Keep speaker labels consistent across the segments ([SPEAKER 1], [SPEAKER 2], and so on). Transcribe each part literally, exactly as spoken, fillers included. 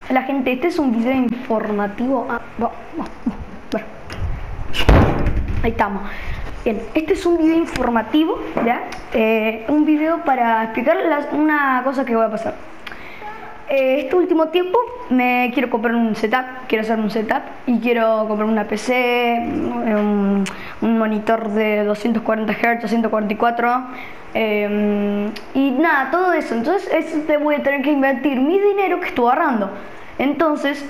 [SPEAKER 1] La gente, este es un video informativo. Ah, va, va, bueno. Ahí estamos. Bien, este es un video informativo, ¿ya? Eh, un video para explicar las, una cosa que va a pasar. Eh, este último tiempo me quiero comprar un setup, quiero hacer un setup y quiero comprar una P C, un, un monitor de doscientos cuarenta hertz, ciento cuarenta y cuatro eh, y nada, todo eso. Entonces eso te voy a tener que invertir mi dinero que estoy ahorrando. Entonces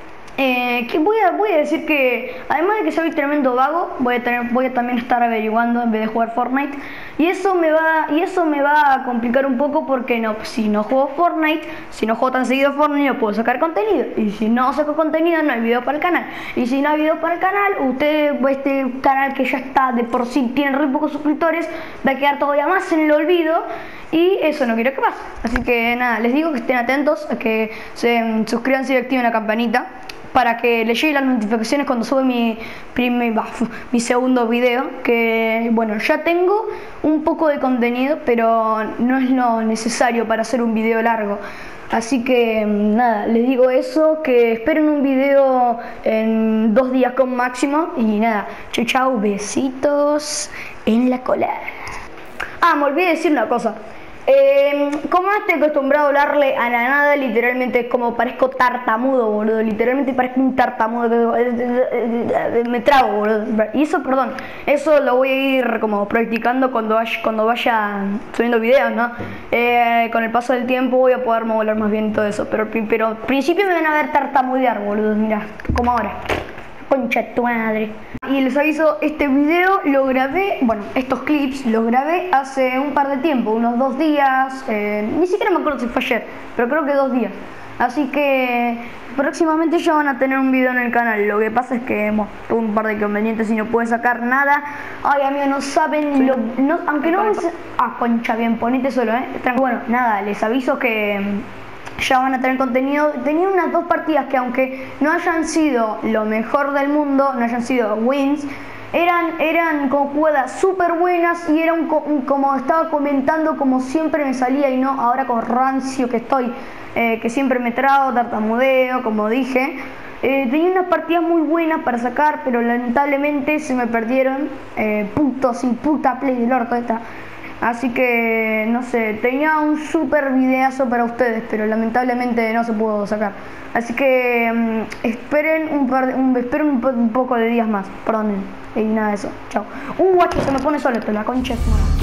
[SPEAKER 1] Eh, que voy a, voy a decir que además de que soy tremendo vago, voy a tener, voy a también estar averiguando en vez de jugar Fortnite, y eso me va, y eso me va a complicar un poco porque no, si no juego Fortnite, si no juego tan seguido Fortnite, no puedo sacar contenido, y si no saco contenido no hay video para el canal, y si no hay video para el canal, usted, este canal que ya está de por sí tiene re pocos suscriptores, va a quedar todavía más en el olvido. Y eso no quiero que pase. Así que nada, les digo que estén atentos, a que se suscriban y activen la campanita para que les lleguen las notificaciones cuando sube mi, mi, mi segundo video. Que bueno, ya tengo un poco de contenido, pero no es lo necesario para hacer un video largo. Así que nada, les digo eso, que esperen un video en dos días con máximo. Y nada, chau chau, besitos en la cola. Ah, me olvidé de decir una cosa. Eh, como no estoy acostumbrado a hablarle a la nada, literalmente es como parezco tartamudo, boludo. Literalmente parezco un tartamudo. Me trago, boludo. Y eso, perdón, eso lo voy a ir como practicando cuando vaya, cuando vaya subiendo videos, ¿no? Eh, con el paso del tiempo voy a poder modular más bien todo eso. Pero, pero al principio me van a ver tartamudear, boludo. Mira, como ahora. Concha de tu madre. Y les aviso, este video lo grabé, bueno, estos clips los grabé hace un par de tiempo, unos dos días, eh, ni siquiera me acuerdo si fue ayer, pero creo que dos días. Así que próximamente ya van a tener un video en el canal. Lo que pasa es que bueno, tuve un par de inconvenientes y no pude sacar nada. Ay, amigos, no saben, sí. lo, no, aunque no me... Ah, concha, bien, ponete solo, eh. Bueno, nada, les aviso que ya van a tener contenido. Tenía unas dos partidas que aunque no hayan sido lo mejor del mundo, no hayan sido wins, eran, eran con jugadas súper buenas y era un, un, como estaba comentando, como siempre me salía y no ahora con rancio que estoy, eh, que siempre me trago, tartamudeo, como dije. Eh, tenía unas partidas muy buenas para sacar, pero lamentablemente se me perdieron. Eh, putos y puta play del orto esta. Así que, no sé, tenía un super videazo para ustedes, pero lamentablemente no se pudo sacar. Así que um, esperen un par de, un, esperen un, un poco de días más, perdonen. Y nada de eso, chao. Uh, guacho, se me pone solo esto, la concha de su madre.